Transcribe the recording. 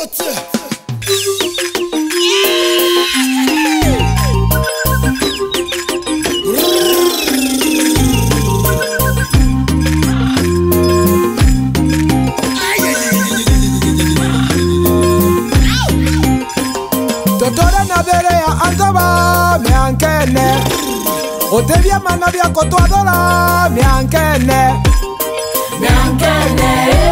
Totora na bere ya antoba me ankene. Otevia manavia kotoadora me ankene. Me ankene.